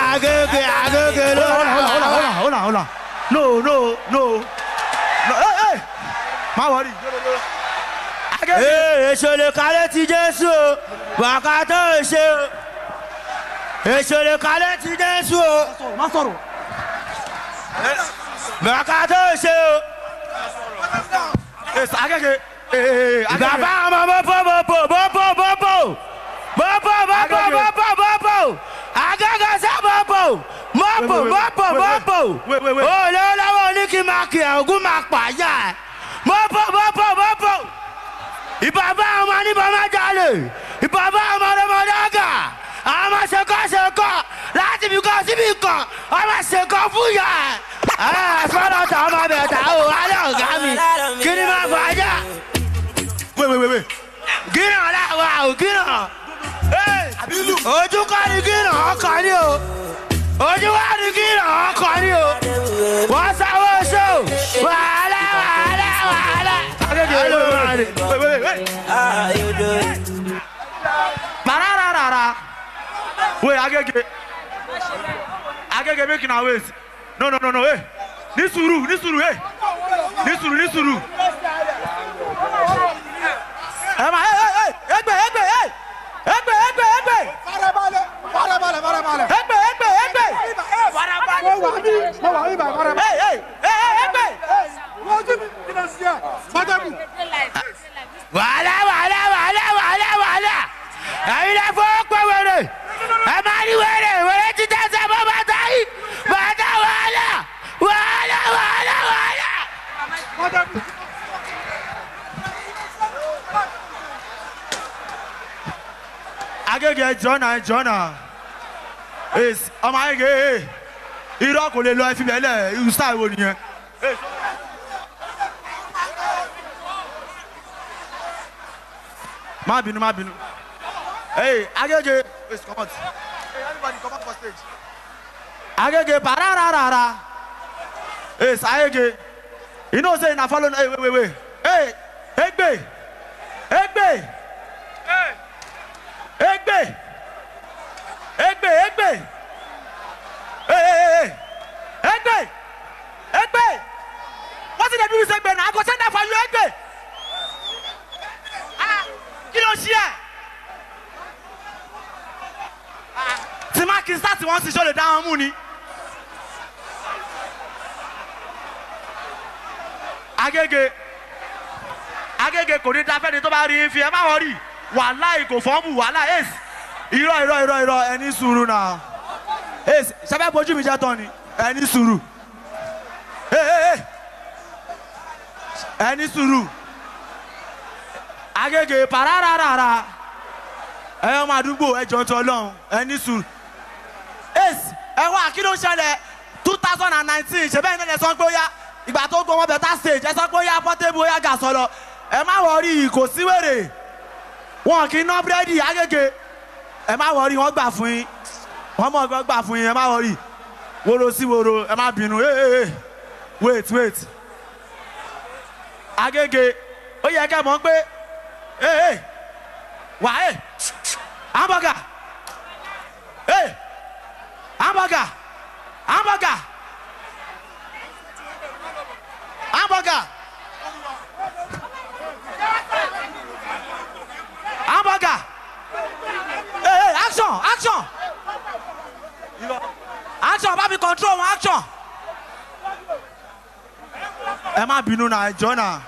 Hold on. No. Hey. Má worry. Èso lè kalẹ̀ ti Jésù o, wákàtí èso. Èso lè kalẹ̀ ti Jésù o. Má sọ̀rọ̀. Wákàtí èso. Agége. Bàbá ọmọ bọ́bọ̀. Agége sẹ́ bọ́bọ̀. Mọ́bọ̀. Olólọ́wọ́ oníkì máa kì ẹ̀ ogún máa pààyà ẹ̀. Mọ́bọ̀. Ìbàbá ọmọ níbọn máa jalè. Ìbàbá ọmọ ọmọdé àgà. Àwọn ọmọ ṣekọ́ láti bí kan síbi kan. Ọmọ ṣekọ́ fún yà ẹ̀. Fọ́nà tà ọmọ bẹ̀tà o, alẹ́ ọ̀gá mi. Kí ni máa fàájà? Wait. Gínà láwa ò gínà. Ojú kọ́ ni gínà ọkọ̀ ni o. Ojú wá ní gínà ọkọ̀ ni o. Wọ́n sáwọ́ ṣó. Wàhálà. Pararara. Wait, Agége making our ways. No. Hey. Nisuru. Hey. Nisuru. Emma, hey. Egbe. Farabalẹ̀. Egbe. Hey. Wàhálà. Ẹ̀yin lè fọwọ́ pé wẹ̀rẹ̀. Ẹ máa ní wẹ̀rẹ̀ ti tẹ̀sẹ̀ bọ́ bàtà yìí. Bàtà wàhálà. Agége jọ́nà. Ọmọ Agége. Irọ́ kò lè lọ ẹfí bẹ̀lẹ̀ irú sáà wo nìyẹn. Má bínú. Hey, Agége. Wait, come out. Hey, everybody come out for stage. Agége, pararara. Hey, Agége. You know say na follow. Hey, wait. Hey, Egbe. Hey. Egbe. What did they do with Egbe now? I go send that for you, Egbe. Kí ló ṣe ẹ́? Tí má kí n sáà tí wọ́n sì ṣó lè dá wọn mú ni. Agége kò ní dáfẹ́ni tó bá rí fi ẹ má wọ́n rí. Wàláì kò fọ́ọ̀mù wàhálà ace. Irọ́ ẹni sùúrù náà. Ace ṣẹ́fẹ́ bójú mi jẹ́ tán ni. Ẹni sùúrù. Ẹni sùúrù. Agége pararara. Ẹ̀yọ́ máa dúgbò ẹjọ́ tó Ọlọ́run. Ẹni sùúrù. Ace ẹ̀wọ̀n kí ló ń ṣẹlẹ̀ 2019 ṣe bẹ́ẹ̀ ní ẹ̀ sọ pé ó yá ìgbà tó gbọ́ wọn bẹ̀ta stage ẹ sọ pé ó yá Portable ó yá gà sọ̀lọ̀ ẹ má wọrí kò sí wèrè wọn kì í ná búrẹ́dì Agége ẹ má wọrí wọn gbà fún yín wọn mọ̀ gbà fún yín ẹ má wọrí woro sí woro ẹ má bínú wait Agége ó yẹ kẹ́ mọ̀ pé wà hamburger hamburger. Hey, action. Action, baby, control one action. Ẹ má bínú náà, ẹ jọ̀ọ́ náà.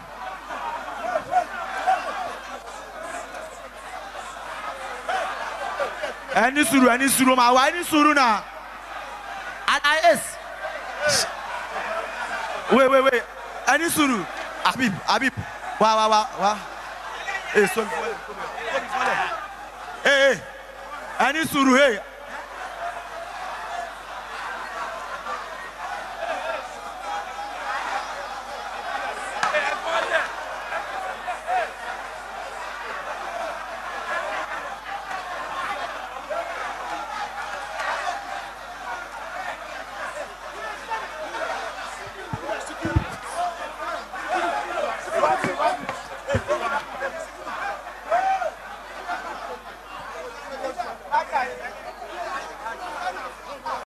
Ẹni sùúrù máa wá, ẹni sùúrù náà. Yes. Wait. Ẹni sùúrù. Habib. Wá. Hey, sorry. Hey. Ẹni sùúrù, hey.